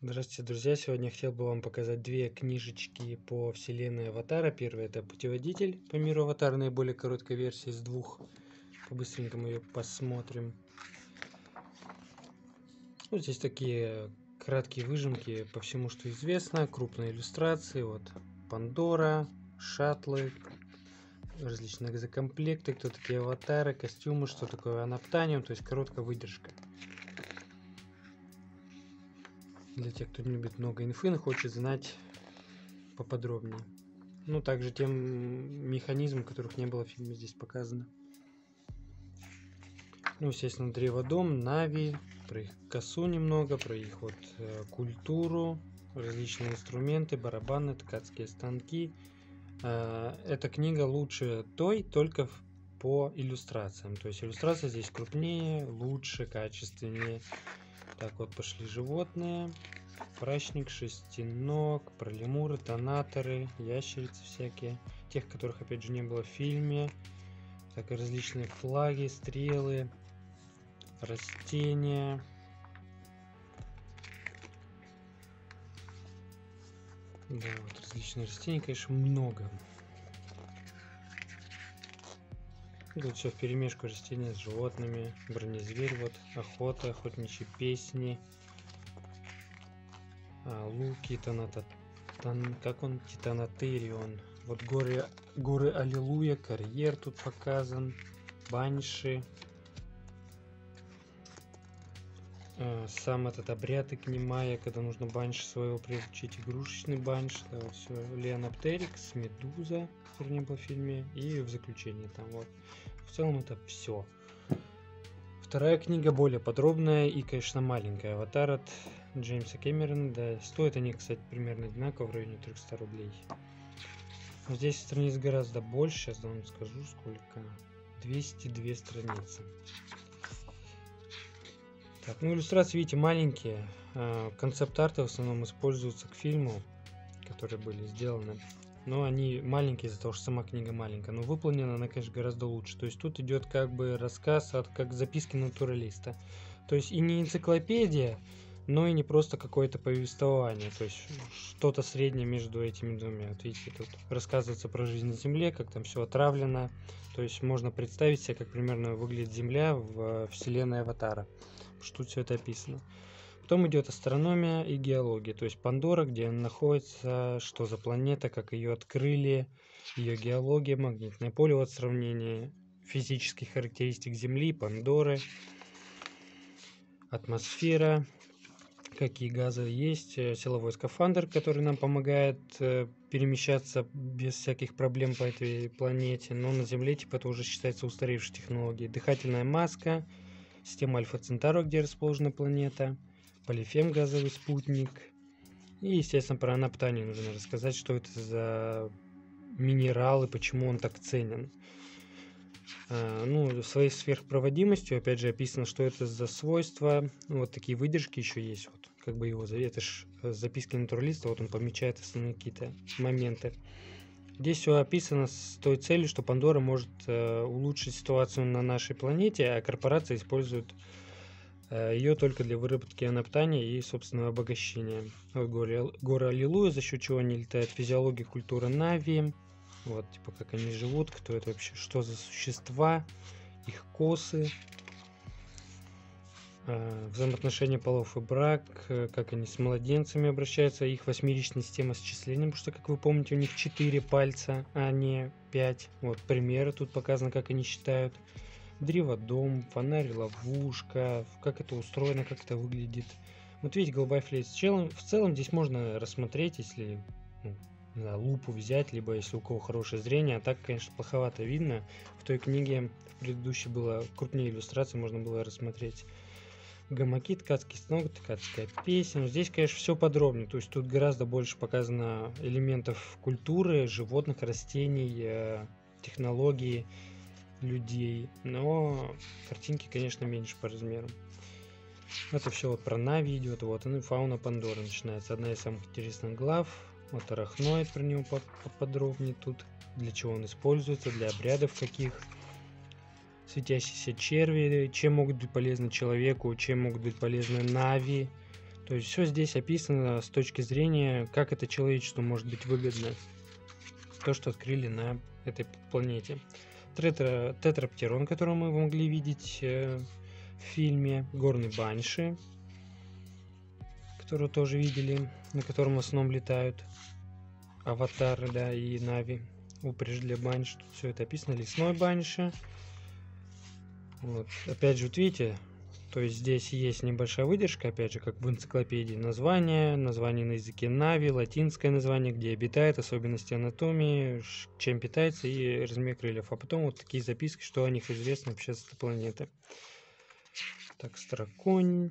Здравствуйте, друзья! Сегодня я хотел бы вам показать две книжечки по вселенной Аватара. Первая — это «Путеводитель по миру Аватара», наиболее короткая версия из двух. По-быстренькому ее посмотрим. Вот здесь такие краткие выжимки по всему, что известно. Крупные иллюстрации. Вот Пандора, шаттлы, различные экзокомплекты, кто такие аватары, костюмы, что такое анаптаниум, то есть короткая выдержка. Для тех, кто не любит много инфы, но хочет знать поподробнее. Ну, также тем механизмам, которых не было в фильме, здесь показано. Ну, естественно, Древодом, Нави, про их косу немного, про их вот культуру, различные инструменты, барабаны, ткацкие станки. Эта книга лучше той, только по иллюстрациям. То есть иллюстрации здесь крупнее, лучше, качественнее. Так, вот пошли животные. Прачник, шестиног, пролемуры, тонаторы, ящерицы всякие. Тех, которых, опять же, не было в фильме. Так и различные флаги, стрелы, растения. Да, вот различные растения, конечно, много. Тут все вперемешку: растения с животными, бронезверь, вот, охота, охотничьи песни, луки, как он, Титанатерион. Вот горы Аллилуйя, карьер тут показан, банши. Сам этот обряд Игнимая, когда нужно банши своего приручить, игрушечный банш, да, вот все, Леонаптерикс, Медуза, который не был в фильме, и в заключении там вот. В целом это все. Вторая книга более подробная и, конечно, маленькая. «Аватар» от Джеймса Кэмерона, да, стоят они, кстати, примерно одинаково, в районе 300 рублей. Но здесь страниц гораздо больше, сейчас вам скажу сколько. 202 страницы. Так, ну иллюстрации, видите, маленькие. Концепт-арты в основном используются к фильму, которые были сделаны. Но они маленькие из-за того, что сама книга маленькая. Но выполнена она, конечно, гораздо лучше. То есть тут идет как бы рассказ, как записки натуралиста. То есть и не энциклопедия, но и не просто какое-то повествование. То есть что-то среднее между этими двумя. Вот видите, тут рассказывается про жизнь на Земле, как там все отравлено. То есть можно представить себе, как примерно выглядит Земля в вселенной Аватара. Что тут все это описано. Потом идет астрономия и геология, то есть Пандора, где она находится, что за планета, как ее открыли, ее геология, магнитное поле, вот сравнение физических характеристик Земли, Пандоры, атмосфера, какие газы есть, силовой скафандр, который нам помогает перемещаться без всяких проблем по этой планете, но на Земле типа это уже считается устаревшей технологией. Дыхательная маска, система Альфа Центавра, где расположена планета, Полифем, газовый спутник. И, естественно, про анаптаний нужно рассказать, что это за минерал и почему он так ценен. Ну, своей сверхпроводимостью, опять же, описано, что это за свойства. Вот такие выдержки еще есть. Вот, как бы его, это ж записки натуралиста, вот он помечает основные какие-то моменты. Здесь все описано с той целью, что Пандора может улучшить ситуацию на нашей планете, а корпорация использует ее только для выработки анаптания и собственного обогащения. Вот горы Аллилуйя, за счет чего они летают, физиология, культура Нави, вот типа как они живут, кто это вообще, что за существа, их косы, взаимоотношения полов и брак, как они с младенцами обращаются, их восьмеричная система счисления, потому что, как вы помните, у них 4 пальца, а не 5. Вот примеры тут показано, как они считают. Древодом, фонарь, ловушка, как это устроено, как это выглядит. Вот видите, голубая флейта. В целом здесь можно рассмотреть, если не знаю, лупу взять, либо если у кого хорошее зрение. А так, конечно, плоховато видно. В той книге, в предыдущей, было крупнее иллюстрации, можно было рассмотреть. Гамаки, ткацкий станок, ткацкая песня. Но здесь, конечно, все подробнее. То есть тут гораздо больше показано элементов культуры, животных, растений, технологий, людей, но картинки, конечно, меньше по размеру. Это все вот про Нави идет, вот, и фауна Пандоры начинается. Одна из самых интересных глав. Вот арахноид, про него поподробнее тут, для чего он используется, для обрядов каких. Светящиеся черви, чем могут быть полезны человеку, чем могут быть полезны Нави. То есть все здесь описано с точки зрения, как это человечеству может быть выгодно. То, что открыли на этой планете. Тетраптерон, который мы могли видеть в фильме. Горный банши, которую тоже видели, на котором в основном летают аватары, да, и нави. Упряжь для банши. Тут все это описано. Лесной банши. Вот. Опять же, вот видите, то есть здесь есть небольшая выдержка, опять же, как в энциклопедии. Название на языке нави, латинское название, где обитает, особенности анатомии, чем питается и размер крыльев. А потом вот такие записки, что о них известно вообще с этой планеты. Так, строконь.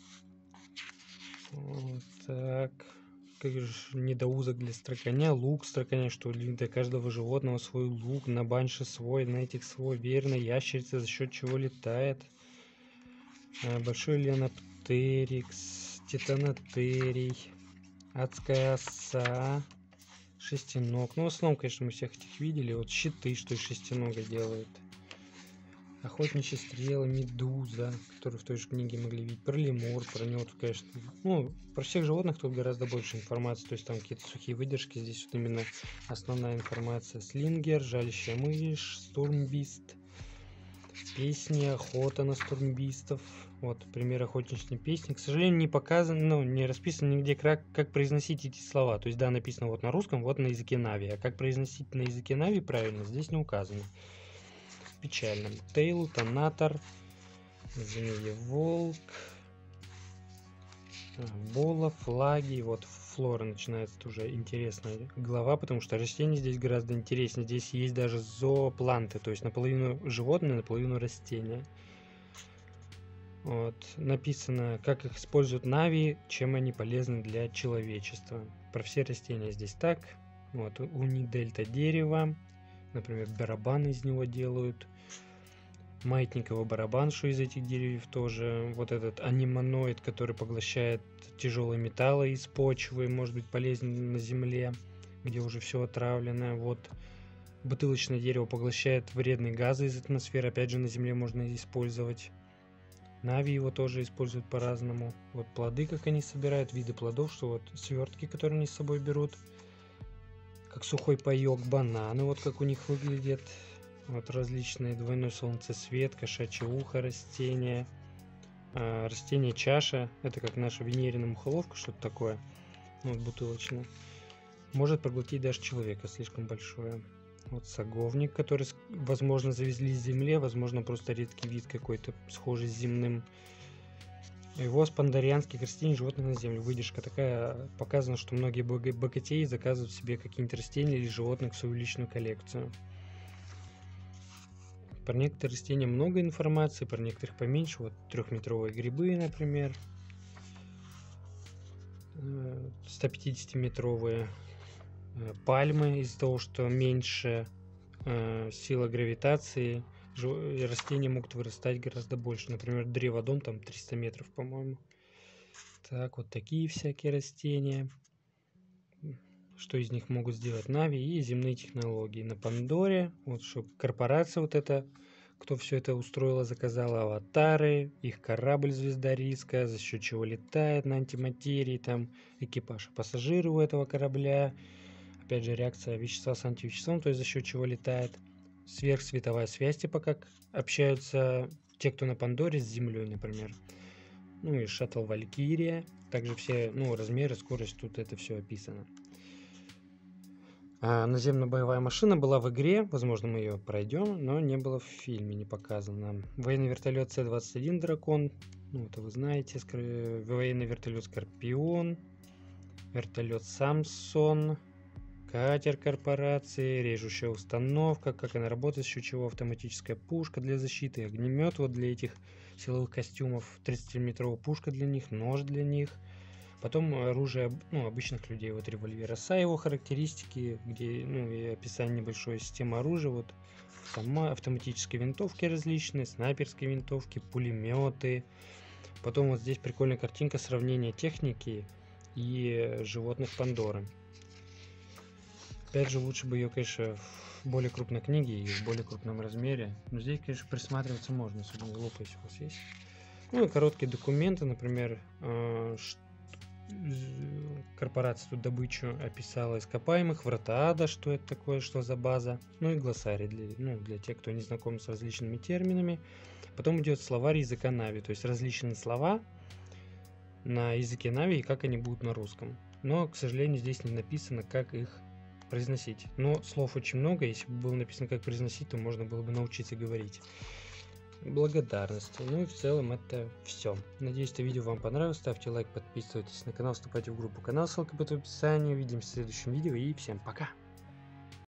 Вот так. Как же недоузок для строконя, лук строконя, что для каждого животного свой лук, на банше свой, на этих свой, верно, ящерица, за счет чего летает. Большой леноптерикс, титанотерий, адская оса, шестиног. Ну, в основном, конечно, мы всех этих видели. Вот щиты, что из шестинога делают. Охотничьи стрелы, медуза, которую в той же книге могли видеть. Про лемур, про него, конечно. Ну, про всех животных тут гораздо больше информации. То есть там какие-то сухие выдержки. Здесь вот именно основная информация. Слингер, жалящая мышь, стурмбист. Песни, охота на стурмбистов. Вот, пример охотничьей песни. К сожалению, не показан, ну, не расписан нигде, как произносить эти слова. То есть, да, написано вот на русском, вот на языке нави. А как произносить на языке нави правильно, здесь не указано. Печально. Тейл, Тонатор, Змееволк, Бола, флаги. Вот флора начинается уже интересная глава, потому что растения здесь гораздо интереснее. Здесь есть даже зоопланты, то есть наполовину животные, наполовину растения. Вот. Написано, как их используют нави, чем они полезны для человечества. Про все растения здесь так. Вот. Унидельта дерева, например, барабан из него делают. Маятниковый барабан, что из этих деревьев тоже. Вот этот анимоноид, который поглощает тяжелые металлы из почвы, может быть полезен на земле, где уже все отравлено. Вот бутылочное дерево поглощает вредные газы из атмосферы, опять же на земле можно использовать. Нави его тоже используют по-разному. Вот плоды, как они собирают, виды плодов, что вот свертки, которые они с собой берут, как сухой паёк, бананы, вот как у них выглядят. Вот различные двойной солнцесвет, кошачье ухо растения. Растение чаша, это как наша венерина мухоловка, что-то такое. Вот бутылочное. Может проглотить даже человека, слишком большое. Вот саговник, который, возможно, завезли с земли, возможно, просто редкий вид какой-то, схожий с земным. Его спандарианских растений, животных на землю. Выдержка такая, показано, что многие богатеи заказывают себе какие-нибудь растения или животных в свою личную коллекцию. Про некоторые растения много информации, про некоторых поменьше. Вот 3-метровые грибы, например. 150-метровые пальмы, из-за того, что меньше сила гравитации, растения могут вырастать гораздо больше. Например, древодом там 300 метров, по-моему. Так, вот такие всякие растения. Что из них могут сделать нави и земные технологии. На Пандоре, вот что корпорация вот эта, кто все это устроила, заказала аватары, их корабль звезда риска, за счет чего летает на антиматерии, там экипаж и пассажиры у этого корабля. Опять же, реакция вещества с антивеществом, то есть за счет чего летает. Сверхсветовая связь, типа как общаются те, кто на Пандоре с Землей, например. Ну и шаттл Валькирия. Также все, ну, размеры, скорость, тут это все описано. Наземно-боевая машина была в игре, возможно, мы ее пройдем, но не было в фильме, не показано. Военный вертолет С-21 Дракон, ну это вы знаете, военный вертолет Скорпион, вертолет Самсон, катер корпорации, режущая установка, как она работает, с счет чего автоматическая пушка для защиты, огнемет вот для этих силовых костюмов, 30-метровая пушка для них, нож для них. Потом оружие, ну, обычных людей, вот револьвер оса, его характеристики, где, ну, и описание небольшой системы оружия, вот автоматические винтовки различные, снайперские винтовки, пулеметы. Потом вот здесь прикольная картинка сравнения техники и животных Пандоры. Опять же, лучше бы ее, конечно, в более крупной книге и в более крупном размере. Но здесь, конечно, присматриваться можно, особенно глупо, если у вас есть. Ну и короткие документы, например, корпорация тут добычу описала ископаемых, врата ада, что это такое, что за база, ну и глоссарий для тех, кто не знаком с различными терминами. Потом идет словарь языка Нави, то есть различные слова на языке Нави и как они будут на русском. Но, к сожалению, здесь не написано, как их произносить. Но слов очень много, если бы было написано, как произносить, то можно было бы научиться говорить. Благодарности. Ну и в целом это все. Надеюсь, это видео вам понравилось. Ставьте лайк, подписывайтесь на канал, вступайте в группу канал, ссылка будет в описании. Увидимся в следующем видео и всем пока!